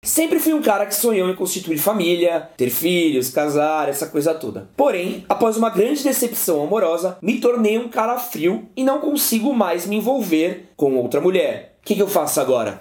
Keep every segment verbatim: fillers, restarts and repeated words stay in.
Sempre fui um cara que sonhou em constituir família, ter filhos, casar, essa coisa toda. Porém, após uma grande decepção amorosa, me tornei um cara frio e não consigo mais me envolver com outra mulher. O que, que eu faço agora?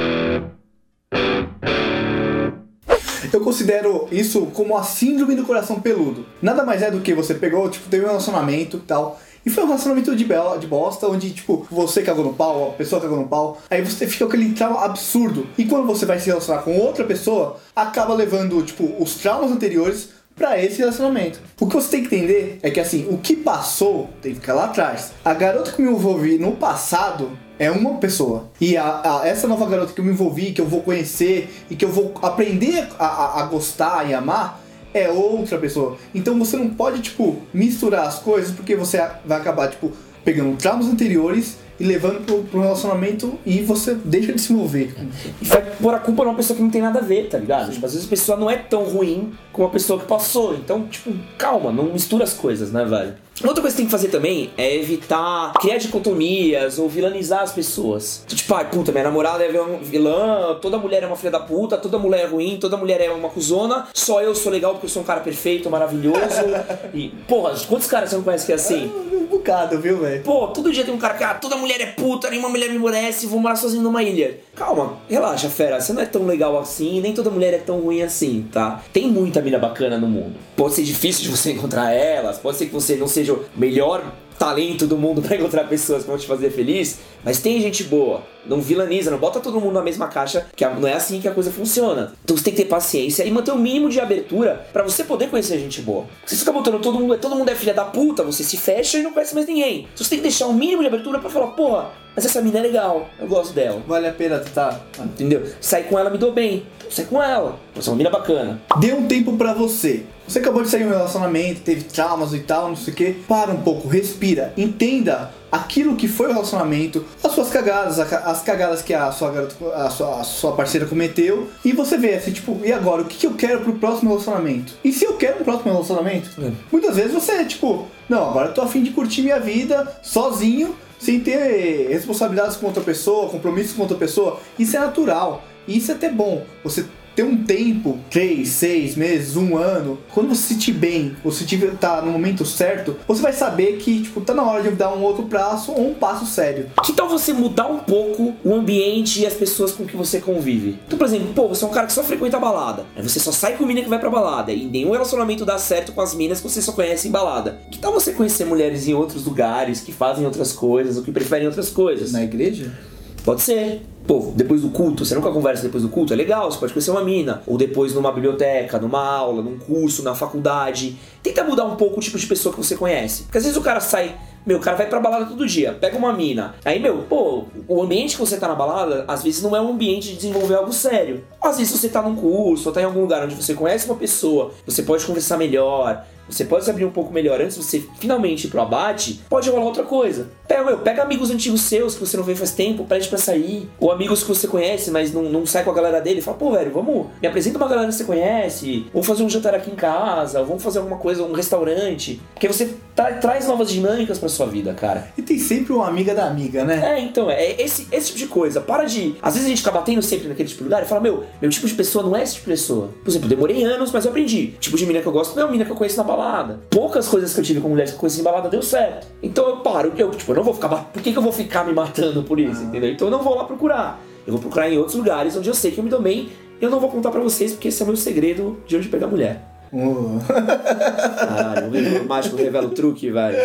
Eu considero isso como a síndrome do coração peludo. Nada mais é do que você pegou, tipo, teve um relacionamento e tal, e foi um relacionamento de, bela, de bosta, onde, tipo, você cagou no pau, a pessoa cagou no pau, aí você fica com aquele trauma absurdo. E quando você vai se relacionar com outra pessoa, acaba levando, tipo, os traumas anteriores pra esse relacionamento. O que você tem que entender é que, assim, o que passou tem que ficar lá atrás. A garota que me envolvi no passado é uma pessoa. E a, a, essa nova garota que eu me envolvi, que eu vou conhecer e que eu vou aprender a, a, a gostar e amar, é outra pessoa. Então você não pode, tipo, misturar as coisas, porque você vai acabar, tipo, pegando traumas anteriores e levando pro, pro relacionamento e você deixa de se envolver. E vai pôr a culpa numa pessoa que não tem nada a ver, tá ligado? Tipo, às vezes a pessoa não é tão ruim como a pessoa que passou. Então, tipo, calma, não mistura as coisas, né, velho? Outra coisa que tem que fazer também é evitar criar dicotomias ou vilanizar as pessoas. Tipo, ai, puta, minha namorada é vilã, toda mulher é uma filha da puta, toda mulher é ruim, toda mulher é uma cuzona, só eu sou legal porque eu sou um cara perfeito, maravilhoso. E, porra, quantos caras você não conhece que é assim? Um bocado, viu, velho? Pô, todo dia tem um cara que, ah, toda mulher é puta, nenhuma mulher me merece, vou morar sozinho numa ilha. Calma, relaxa, fera, você não é tão legal assim, nem toda mulher é tão ruim assim, tá? Tem muita mina bacana no mundo. Pode ser difícil de você encontrar elas, pode ser que você não seja o melhor talento do mundo pra encontrar pessoas que vão te fazer feliz, mas tem gente boa. Não vilaniza, não bota todo mundo na mesma caixa, que não é assim que a coisa funciona. Então você tem que ter paciência e manter o mínimo de abertura pra você poder conhecer gente boa. Se você fica botando todo mundo, todo mundo é filha da puta, você se fecha e não conhece mais ninguém. Então você tem que deixar um mínimo de abertura pra falar, porra, mas essa mina é legal, eu gosto dela. Vale a pena, tá? Entendeu? Sair com ela me dou bem, então sai com ela. Você é uma mina bacana. Dê um tempo pra você. Você acabou de sair de um relacionamento, teve traumas e tal, não sei o que. Para um pouco, respira, entenda aquilo que foi o relacionamento, as suas cagadas, as cagadas que a sua, garota, a sua, a sua parceira cometeu, e você vê assim, tipo, e agora? O que, que eu quero pro próximo relacionamento? E se eu quero um próximo relacionamento? É. Muitas vezes você é tipo, não, agora eu tô a fim de curtir minha vida sozinho, sem ter responsabilidades com outra pessoa, compromissos com outra pessoa. Isso é natural, e isso é até bom. Você ter um tempo, três, seis meses, um ano, quando você se sentir bem, você tá no momento certo, você vai saber que, tipo, tá na hora de dar um outro passo ou um passo sério. Que tal você mudar um pouco o ambiente e as pessoas com que você convive? Então, por exemplo, pô, você é um cara que só frequenta balada, aí você só sai com mina que vai pra balada, e nenhum relacionamento dá certo com as minas que você só conhece em balada. Que tal você conhecer mulheres em outros lugares, que fazem outras coisas, ou que preferem outras coisas? Na igreja? Pode ser. Pô, depois do culto, você nunca conversa depois do culto? É legal, você pode conhecer uma mina. Ou depois numa biblioteca, numa aula, num curso, na faculdade. Tenta mudar um pouco o tipo de pessoa que você conhece. Porque às vezes o cara sai... Meu, o cara vai pra balada todo dia, pega uma mina. Aí, meu, pô, o ambiente que você tá na balada, às vezes não é um ambiente de desenvolver algo sério. Às vezes você tá num curso, ou tá em algum lugar onde você conhece uma pessoa, você pode conversar melhor, você pode se abrir um pouco melhor antes de você finalmente ir pro abate, pode rolar outra coisa. Pega, meu, pega amigos antigos seus que você não vê faz tempo, pede pra sair. Ou amigos que você conhece, mas não, não sai com a galera dele. Fala, pô, velho, vamos, me apresenta uma galera que você conhece. Vamos fazer um jantar aqui em casa, vamos fazer alguma coisa, um restaurante. Porque você tra- traz novas dinâmicas pra sua vida, cara. E tem sempre uma amiga da amiga, né? É, então, é esse, esse tipo de coisa. Para de... Às vezes a gente fica batendo sempre naquele tipo de lugar e fala, meu, meu tipo de pessoa não é esse tipo de pessoa. Por exemplo, eu demorei anos, mas eu aprendi. O tipo de mina que eu gosto não é a mina que eu conheço na balada. Poucas coisas que eu tive com mulheres que eu conheci em balada deu certo. Então eu paro, eu, tipo, eu não vou ficar... Por que, que eu vou ficar me matando por isso, ah. entendeu? Então eu não vou lá procurar. Eu vou procurar em outros lugares onde eu sei que eu me dou bem. Eu não vou contar pra vocês, porque esse é o meu segredo de onde pegar mulher. Uh. Caralho, o livro mágico revela o truque, velho.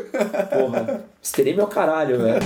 Porra, mister M é o caralho, velho.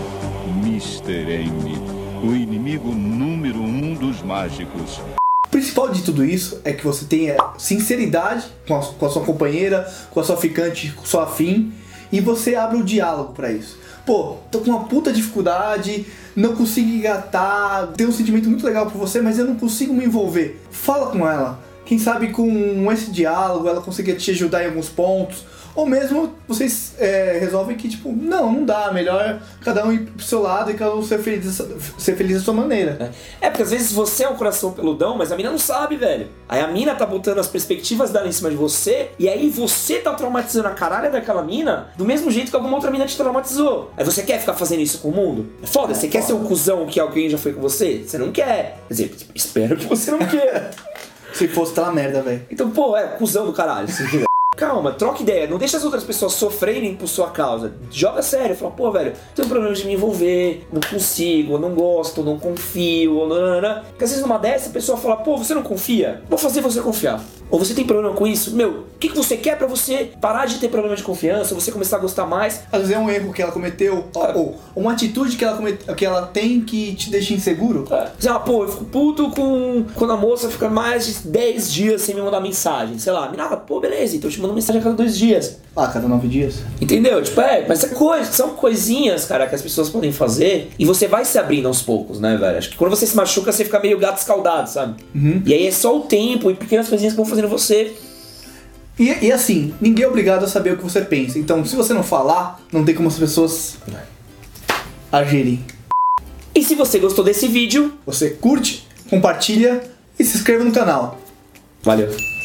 mister M, o inimigo número um dos mágicos. O principal de tudo isso é que você tenha sinceridade com a, com a sua companheira, com a sua ficante, com a sua afim, e você abre o diálogo pra isso. Pô, tô com uma puta dificuldade, não consigo engatar, tenho um sentimento muito legal por você, mas eu não consigo me envolver. Fala com ela. Quem sabe com esse diálogo ela consiga te ajudar em alguns pontos, Ou mesmo vocês é, resolvem que, tipo, não, não dá, melhor cada um ir pro seu lado e cada um ser feliz, ser feliz da sua maneira. É, porque às vezes você é um coração peludão, mas a mina não sabe, velho. Aí a mina tá botando as perspectivas dela em cima de você, e aí você tá traumatizando a caralho daquela mina do mesmo jeito que alguma outra mina te traumatizou. Aí você quer ficar fazendo isso com o mundo? É foda, é, você foda. Quer ser um cuzão que alguém já foi com você? Você não quer. Quer dizer, espero que você não queira. Se fosse, tá uma merda, velho. Então, pô, é, cuzão do caralho, se quiser. Calma, troca ideia, não deixa as outras pessoas sofrerem por sua causa. Joga sério, fala, pô, velho, tenho problema de me envolver, não consigo, não gosto, não confio, nanana. Porque às vezes numa dessa a pessoa fala, pô, você não confia? Vou fazer você confiar. Ou você tem problema com isso? Meu, o que, que você quer pra você parar de ter problema de confiança, você começar a gostar mais? Às vezes é um erro que ela cometeu, é. ou uma atitude que ela, comete, que ela tem que te deixa inseguro. É. Dizer, ah, pô, eu fico puto com quando a moça fica mais de dez dias sem me mandar mensagem. Sei lá, mina, pô, beleza, então eu te mando mensagem a cada dois dias. Ah, cada nove dias. Entendeu? Tipo, é, mas é coisa, são coisinhas, cara, que as pessoas podem fazer e você vai se abrindo aos poucos, né, velho? Acho que quando você se machuca, você fica meio gato escaldado, sabe? Uhum. E aí é só o tempo e pequenas coisinhas que vão fazendo você. E, e assim, ninguém é obrigado a saber o que você pensa. Então, se você não falar, não tem como as pessoas agirem. E se você gostou desse vídeo, você curte, compartilha e se inscreva no canal. Valeu.